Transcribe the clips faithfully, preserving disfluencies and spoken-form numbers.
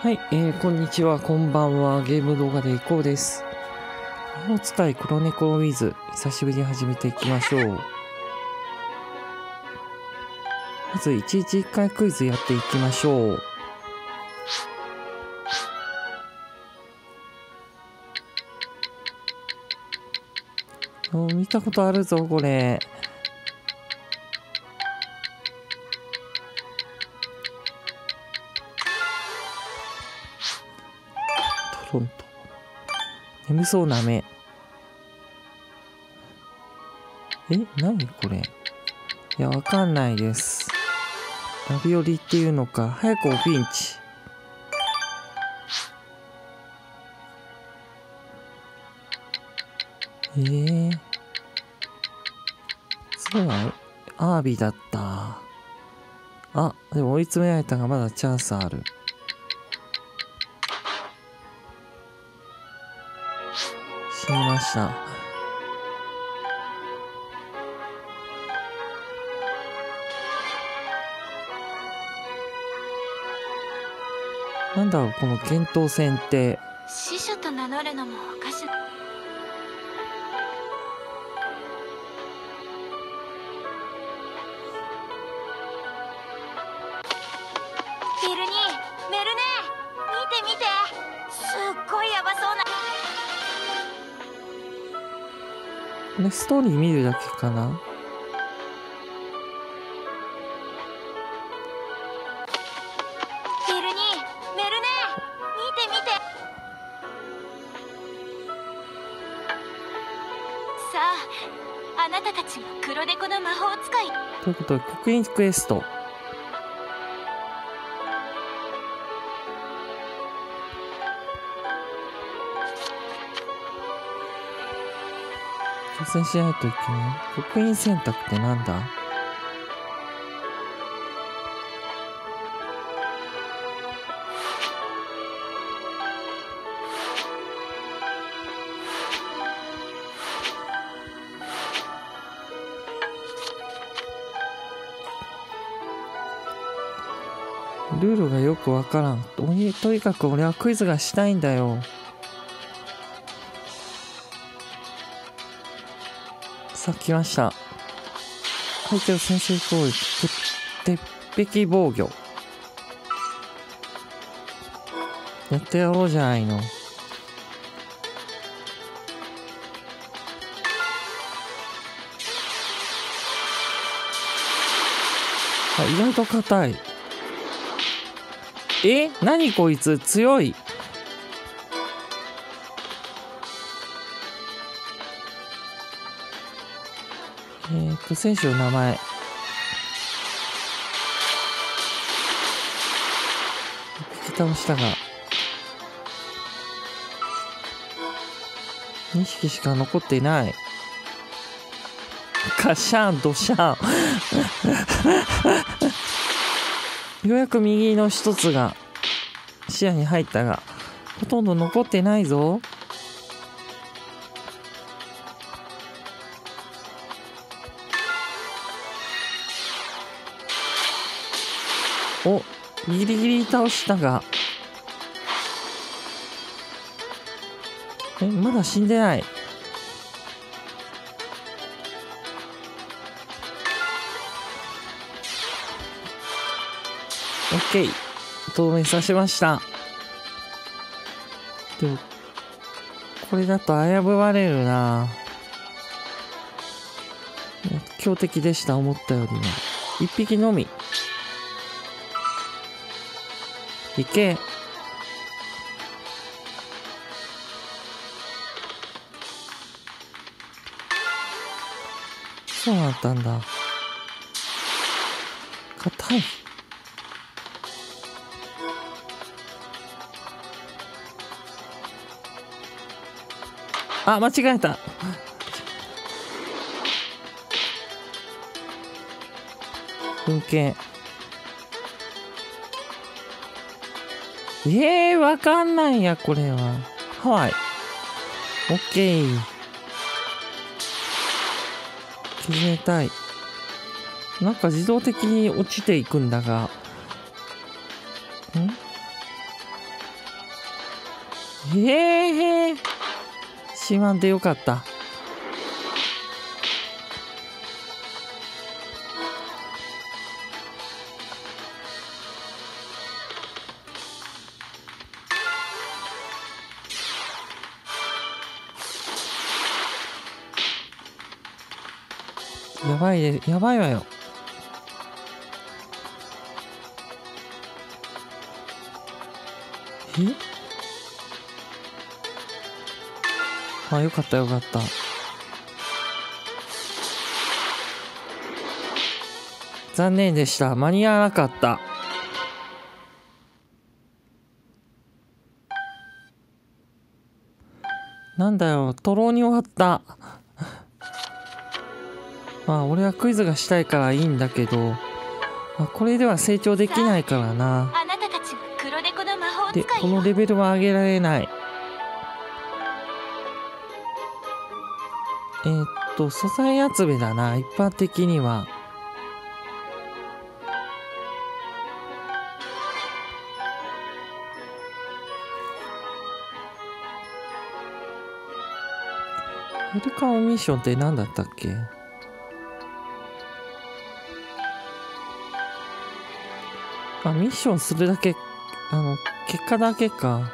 はい、えー、こんにちは、こんばんは。ゲーム動画でいこうです。魔法使い黒猫ウィズ、久しぶりに始めていきましょう。まずいちいちいっかいクイズやっていきましょう。お見たことあるぞ、これ。トロント。眠そうな目。え、何これ。いや、わかんないです。ラビオリっていうのか。早くおピンチ。えー。そうなの？アワビだった。あ、でも追い詰められたがまだチャンスある。死にました。なんだろう、この剣闘戦って。 死者と名乗るのもおかしい。ビルニー、メルネー、見て見て、すっごいヤバそうな。 これストーリー見るだけかな。 ビルニー、メルネー、見て見て。さあ、あなたたちも黒猫の魔法使い。 ということで、刻印クエスト。挑戦しないといけない。刻印選択ってなんだ？ルールがよくわからん。とに、とにかく俺はクイズがしたいんだよ。さあ、来ました。相手を先制攻撃。鉄壁防御。やってやろうじゃないの。あ、意外と硬い。え？何こいつ強い。えーと、選手の名前。聞き倒したが。にひきしか残っていない。カシャン、ドシャン。ようやく右の一つが視野に入ったが、ほとんど残ってないぞ。お、ギリギリ倒したが。え、まだ死んでない。オッケー。透明させました。でも、これだと危ぶまれるな。強敵でした、思ったよりも。一匹のみ。いけ。そうだったんだ。硬い。あ、間違えた。文献。えー、わかんないや、これは。ハワイ。オッケー。削れたい。なんか自動的に落ちていくんだが。ん？ ええー、しまんでよかった。やばいで、やばいわよ。え？あ、よかったよかった。残念でした。間に合わなかった。なんだよ、とろうに終わった。まあ、俺はクイズがしたいからいいんだけど、まあ、これでは成長できないからな。 あなたたちは黒猫の魔法使いよ。 で、このレベルは上げられない。えー、っと、素材集めだな、一般的には。ウェルカムミッションって何だったっけ？あ、ミッションするだけ、あの、結果だけか。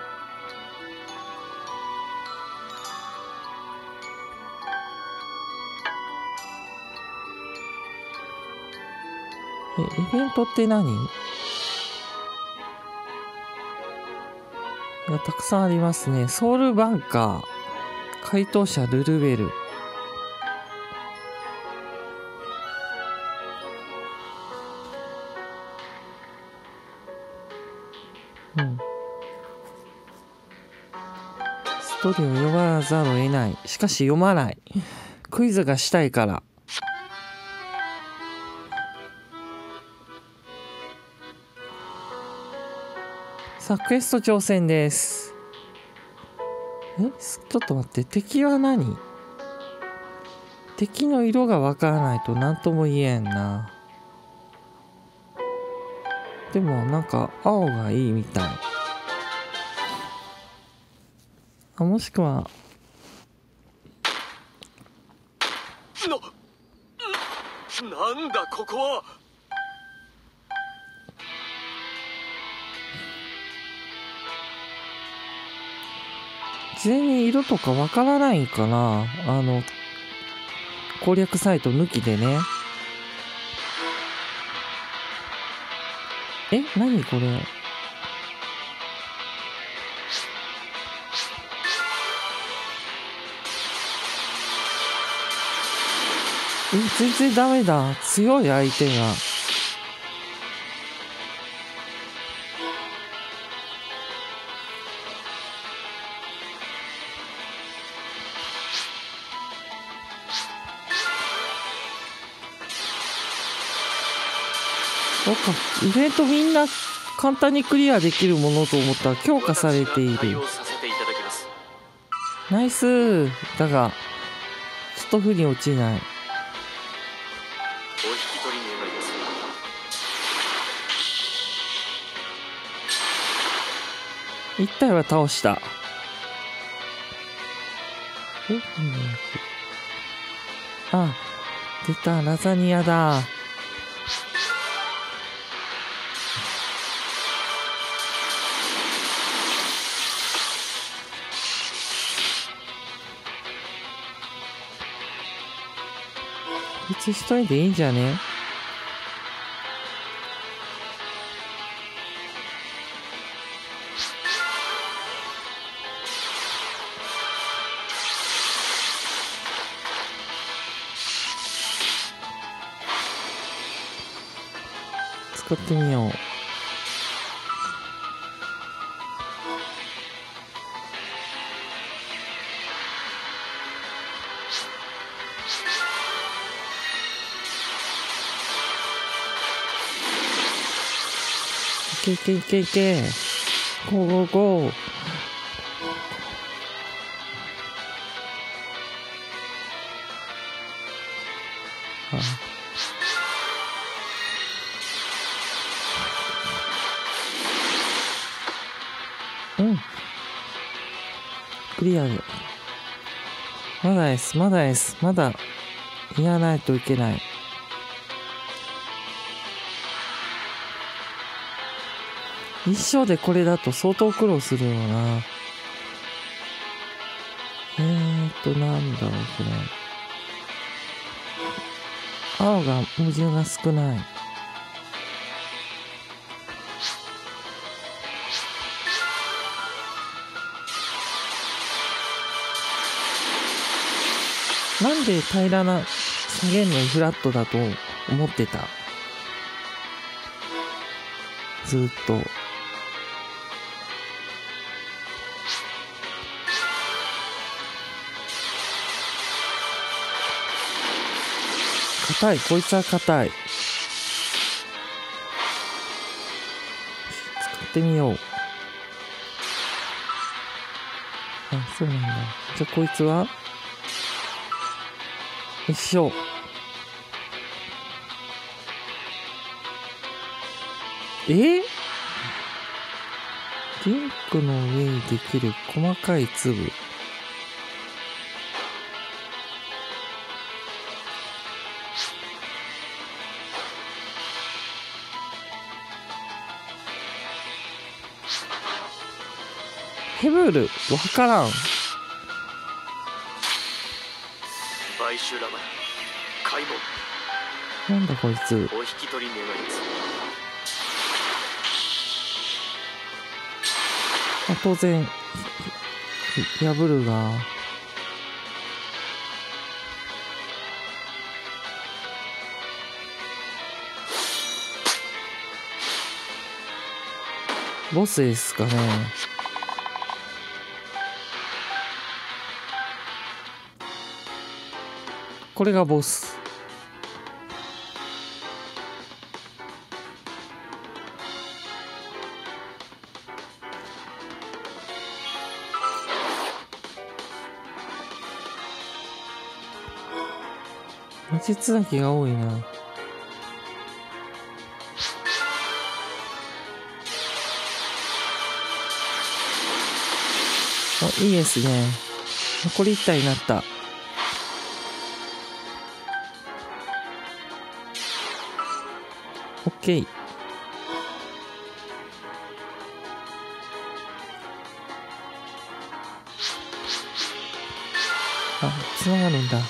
え、イベントって何？がたくさんありますね。ソウルバンカー、回答者ルルベル。うん。ストーリーを読まざるを得ない。しかし読まない。クイズがしたいから。さあ、クエスト挑戦です。え、ちょっと待って、敵は何？敵の色がわからないと何とも言えんな。でもなんか青がいいみたい。あ、もしくはな、なんだここは。 事前に色とかわからないかな、あの攻略サイト抜きでね。え、何これ。え、全然ダメだ。強い相手が。そうか、イベントみんな簡単にクリアできるものと思ったら強化されている。ナイス。だがちょっと負に落ちない。一体は倒した。え、うん、あ、出た、ラザニアだ。こいつ一人でいいんじゃね？使ってみよう。いけいけいけいけ。ゴーゴーゴー。あ、うん。 クリア。まだですまだですまだやらないといけない。一生でこれだと相当苦労するよな。えーとなんだろうこれ。青が矛盾が少ない。なんで平らな下げんのにフラットだと思ってた。ずーっと。硬い、こいつは硬い。使ってみよう。あ、そうなんだ。じゃあこいつはよいしょ。えリンクの上にできる細かい粒。ヘブル、わからん。 買収ラマ開なんだこいつ。 門お引き取り願います。 あ、当然破るが。ボスですかね。これがボス。魔術だけが多いな。お、いいですね。残りいち体になった。オッケー。あ、つながるんだ。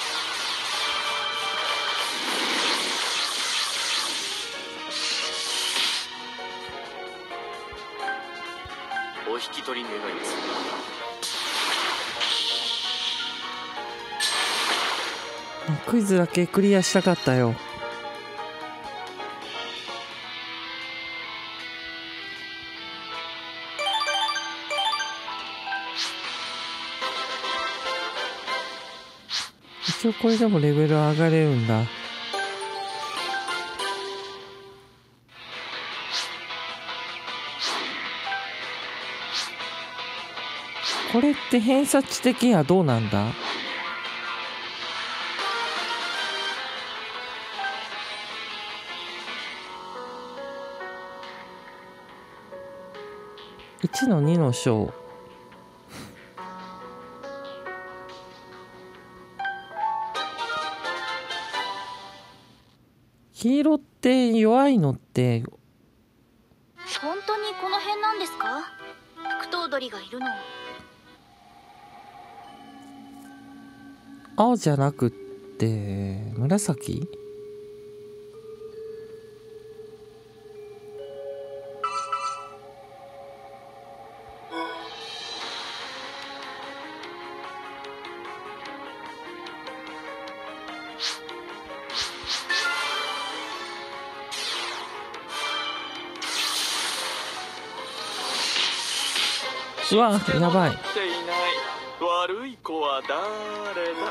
お引き取り願います。 クイズだけクリアしたかったよ。一応これでもレベル上がれるんだ。これって偏差値的にはどうなんだ？いちのにの章。黄色って弱いのって本当にこの辺なんですか？副頭取がいるの。 青じゃなくって紫？うわ、やばい。 っていない悪い子は誰だ？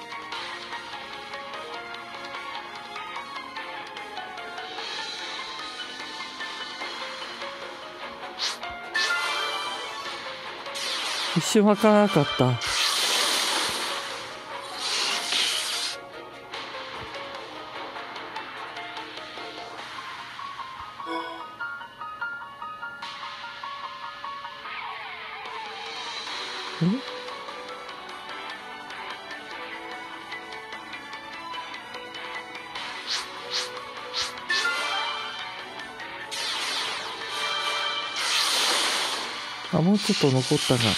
一瞬わからなかった。 あ、もうちょっと残ったが。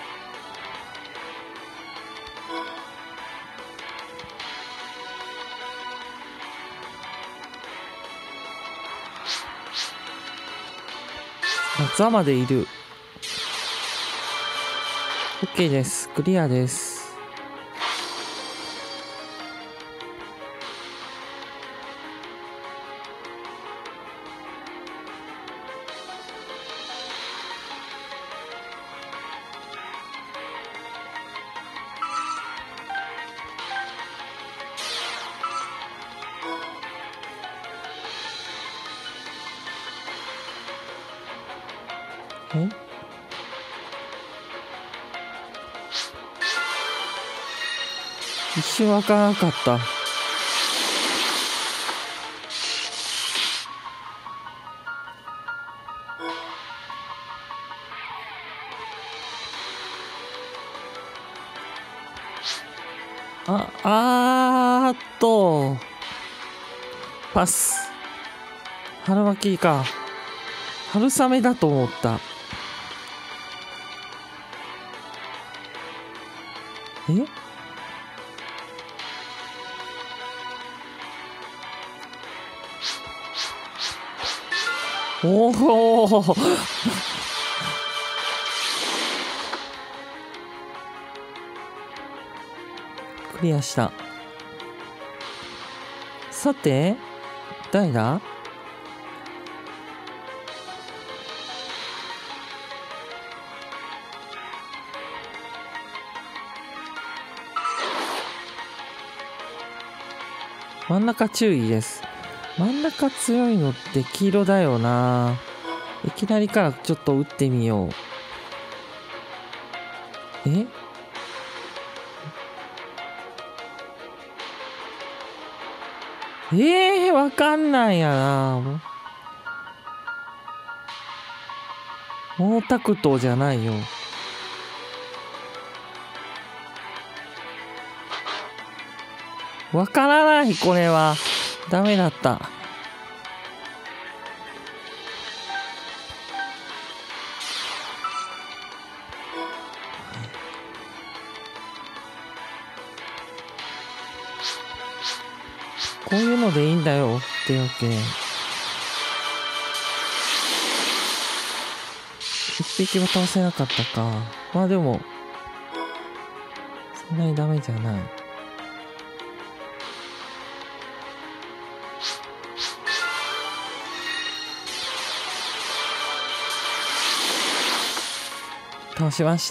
あ、ザまでいる。OK です。クリアです。え？一瞬わからなかった。あ、あーっと。パス。春巻きか。春雨だと思った。え？おおクリアした。さて誰だ？真ん中注意です。真ん中強いのって黄色だよな。いきなりからちょっと打ってみよう。え？えー、わかんないやな。毛沢東じゃないよ。わからない、これは。ダメだった。こういうのでいいんだよってわけ。一匹は倒せなかったか。まあでもそんなにダメじゃない。倒しました。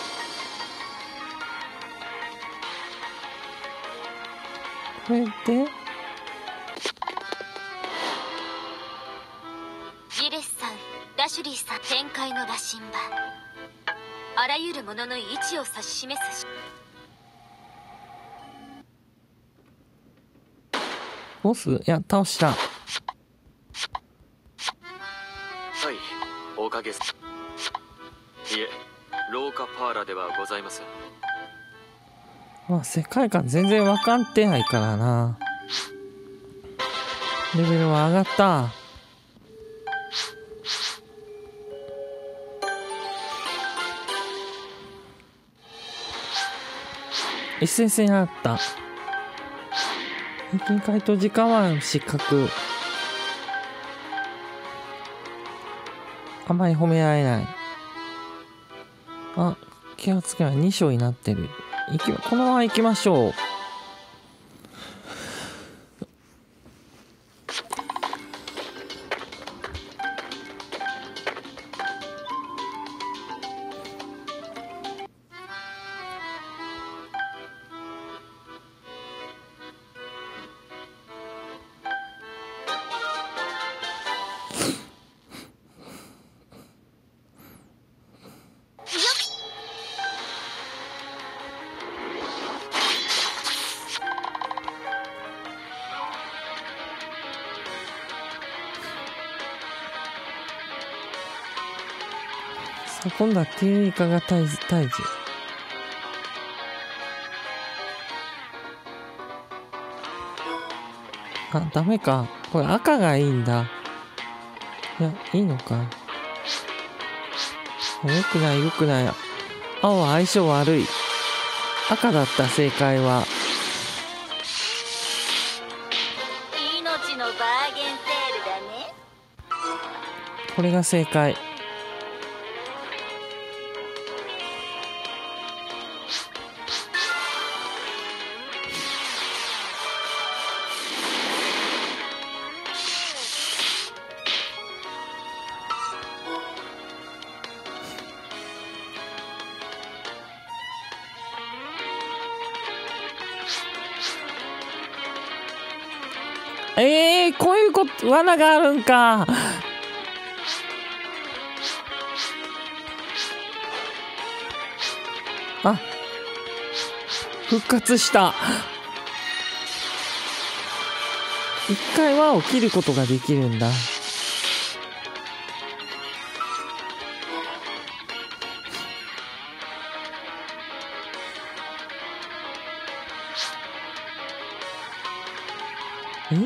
これでジレスさん、ラシュリーさん、展開の羅針盤。あらゆるものの位置を指し示す。 ボス？いや、倒した。 はい、おかげさ。いえ、廊下パーラではございません。 まあ世界観全然分かってないからな。レベルは上がった。一斉戦になった。平均回答時間は失格。あんまり褒められない。あ、気がつけばに章になってる。いきこのまま行きましょう。さあ今度はティーイカが退治。 あ、ダメか。これ赤がいいんだ。いや、いいのか。よくない、よくない。青は相性悪い。赤だった、正解は。 命のバーゲンセールだね。 これが正解。えー、こういうこと、罠があるんか。あ、復活した。一回輪を切ることができるんだ。え？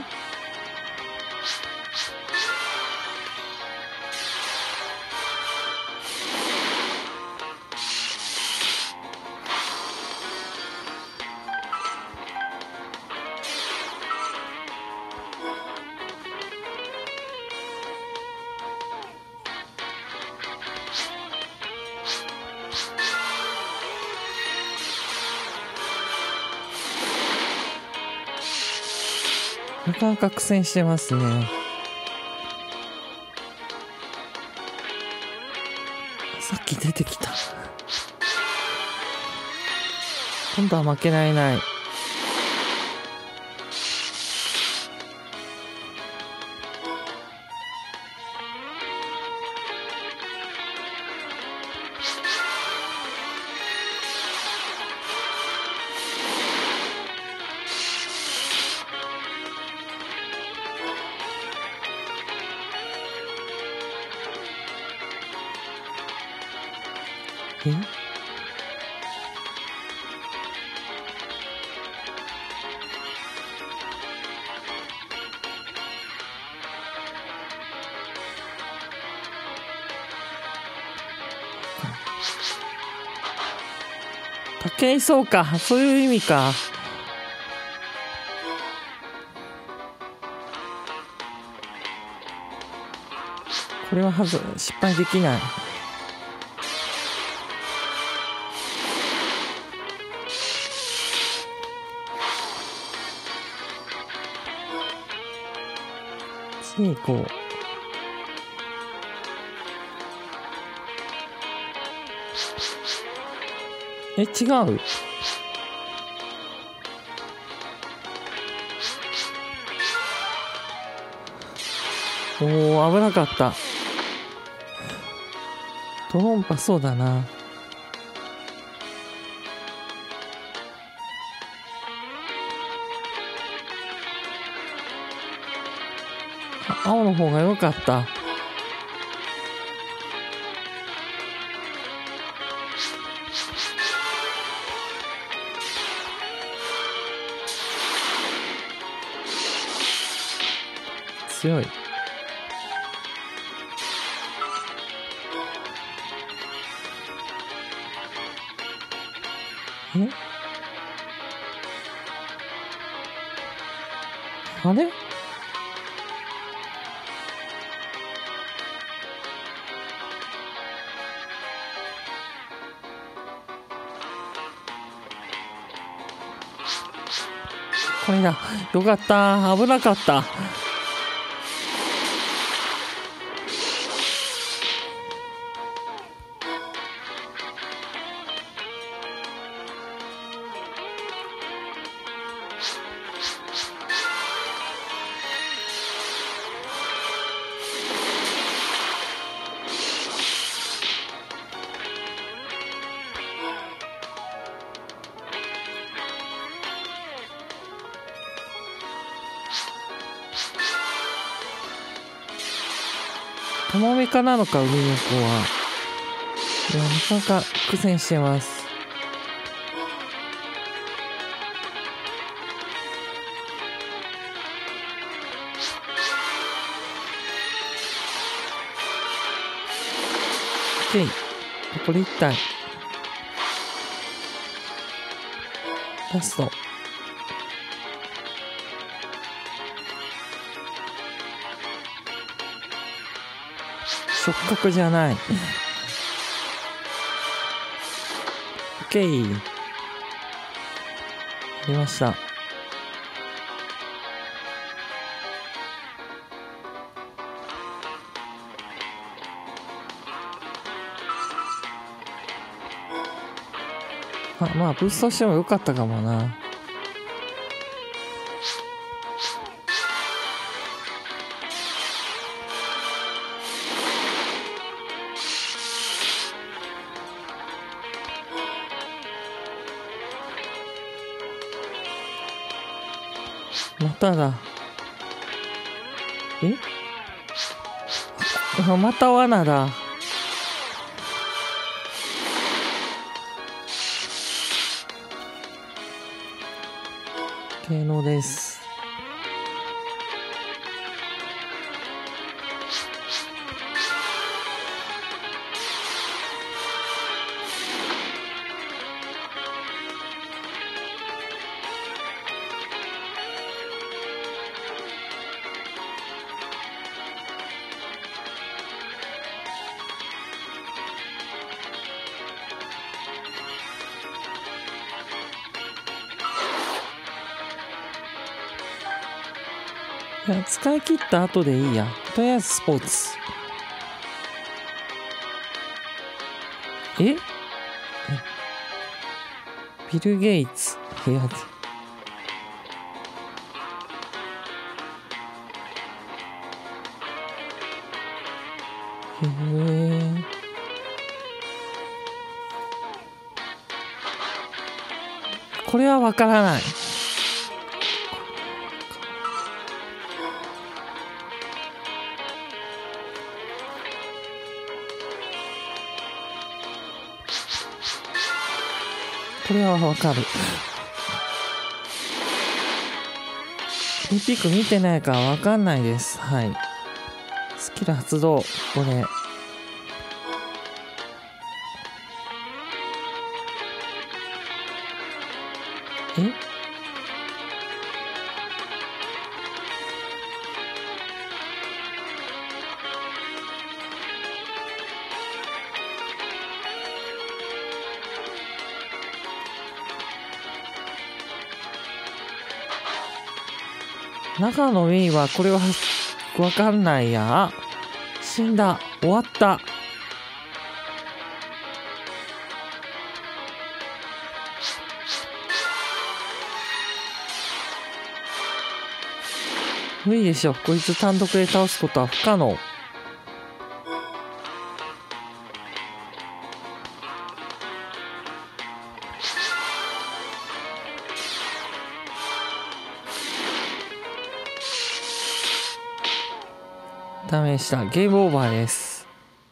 なかなか苦戦してますね。さっき出てきた。今度は負けられない。え？武井壮か、そういう意味か。これははず失敗できない。次行こう。え、違う。おー、危なかった。トロンパ、そうだな。青の方が良かった。強い。え？あれ？これだ。よかった。危なかった。カモメ科なのか、海猫は。いや、なかなか苦戦してます。 ケー。これいったい。ラスト。触覚じゃない。オッケー。出ました。あ、まあブーストしてもよかったかもな。まただ。え？あ、また罠だ。芸能です。いや、使い切った後でいいや。とりあえずスポーツ。え？え、ビル・ゲイツ部屋で。へえ。これはわからない。これはわかる。リピック見てないからわかんないです。はい。スキル発動。これ。え？中のメインはこれはわかんないや。死んだ。終わった。無理でしょ。こいつ単独で倒すことは不可能。ダメでした。ゲームオーバーです。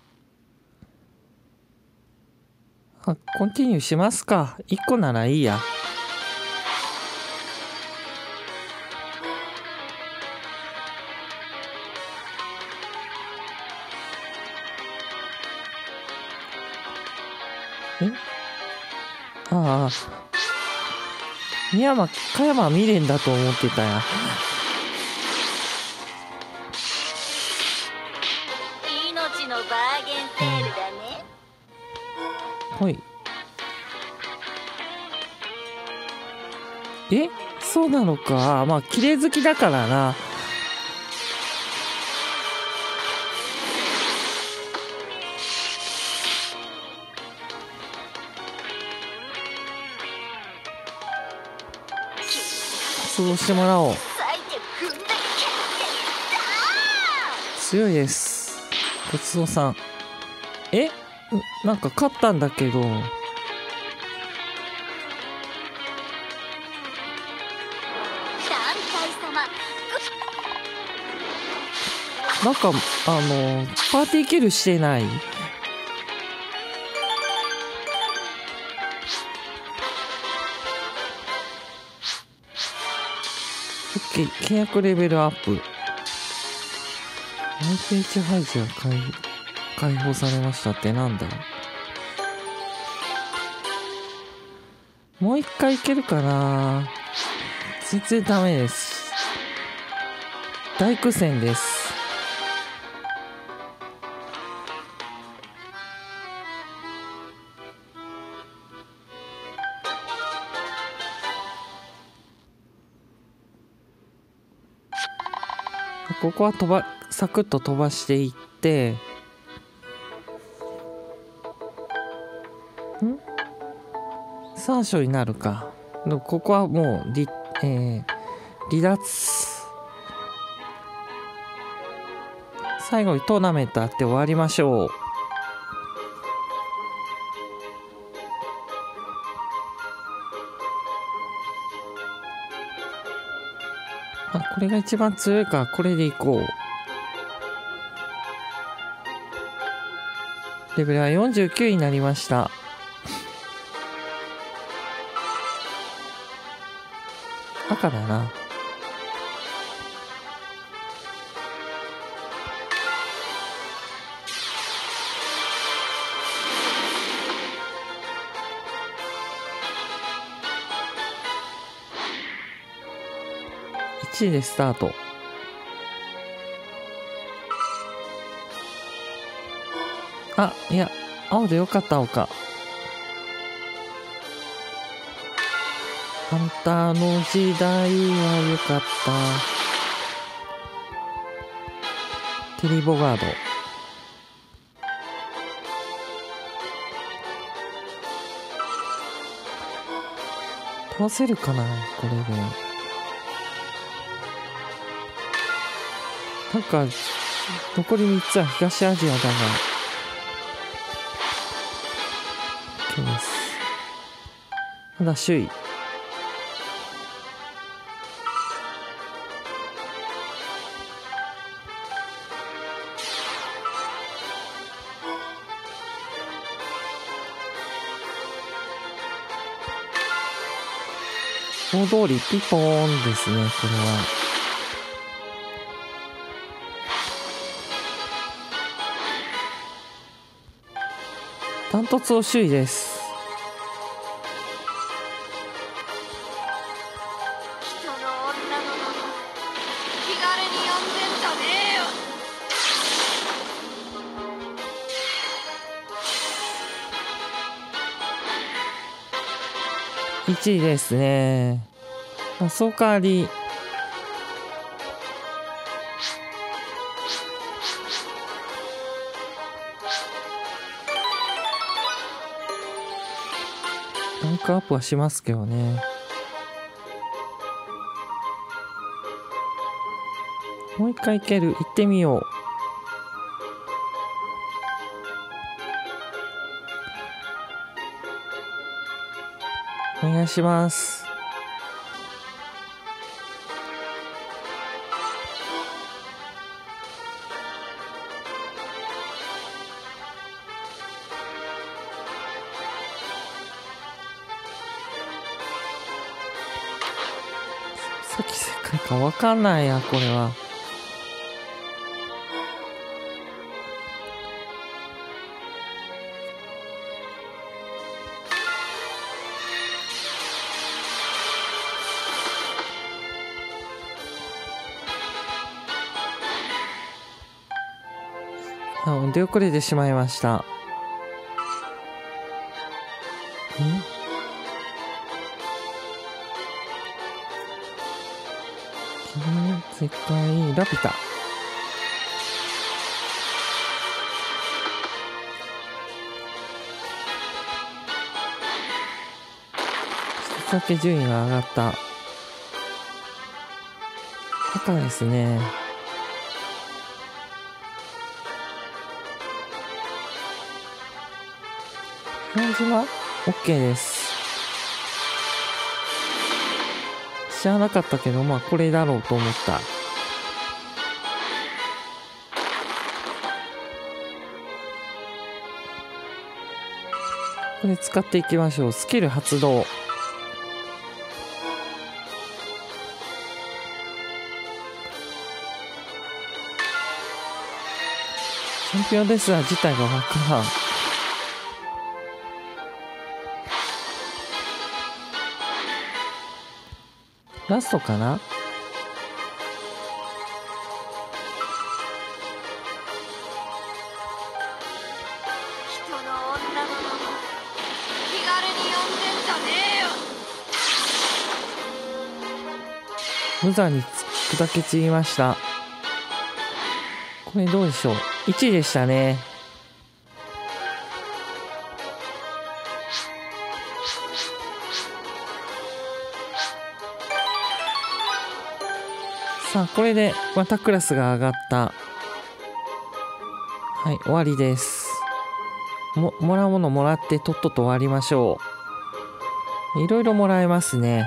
あ、コンティニューしますか。いっこならいいや。え？ああ。宮山、加山未練だと思ってたや。 命のバーゲンセールだね。 はい。え？そうなのか。まあ、綺麗好きだからな。そうしてもらおう。強いです。ごちそうさん。え？なんか勝ったんだけど。なんか、あの、パーティーキルしてない？OK、契約レベルアップ。アイピーエイチ ハイジは回復。 解放されましたってなんだ。もう一回いけるかな。全然ダメです。大苦戦です。ここは飛ばサクッと飛ばしていってんさん章になるか。でもここはもう離、えー、離脱。最後にトーナメントあって終わりましょう。あ、これが一番強いから、これでいこう。レベルはよんじゅうきゅうになりました。赤だな。いちいでスタート。あ、いや、青でよかった青か。あんたの時代はよかった。テリー・ボガード。倒せるかなこれで。なんか残りみっつは東アジアだが OK です。まだ首位。大通りピポーンですね、これは。ダントツを首位です。 人の女のもの気軽に呼んでんじゃねえよ。 いちいですね。あ、そうかわりランクアップはしますけどね。もう一回いける。行ってみよう。お願いします。さっき世界かわかんないや、これは。あ、出遅れてしまいました。ん？世界ラピュタ。一つだけ順位が上がった。赤ですね。表示は OK です。知らなかったけど、まあこれだろうと思った。これ使っていきましょう。スキル発動。チャンピオンレスラー自体がわからん。ラストかな。 人の女の名前気軽に呼んでんじゃねえよ。 無残に砕け散りました。これどうでしょう。いちいでしたね。さあ、これでまたクラスが上がった。はい、終わりです。も、もらうものもらってとっとと終わりましょう。いろいろもらえますね。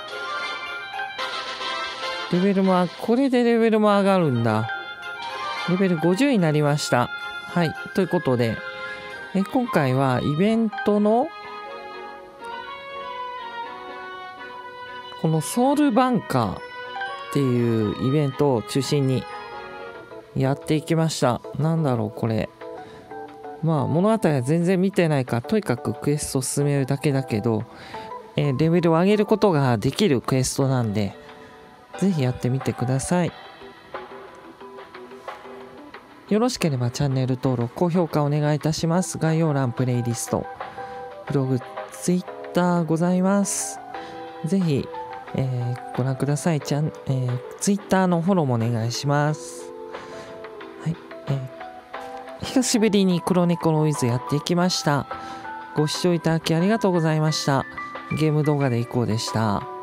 レベルも、これでレベルも上がるんだ。レベルごじゅうになりました。はい、ということで、え今回はイベントのこのソウルバンカーっていうイベントを中心にやっていきました。なんだろうこれ。まあ物語は全然見てないからとにかくクエストを進めるだけだけど、えーレベルを上げることができるクエストなんでぜひやってみてください。よろしければチャンネル登録高評価お願いいたします。概要欄プレイリストブログツイッターございます。ぜひえー、ご覧ください。ちゃん、えー、ツイッターのフォローもお願いします。はい、えー、久しぶりに黒猫のウィズやっていきました。ご視聴いただきありがとうございました。ゲーム動画でいこうでした。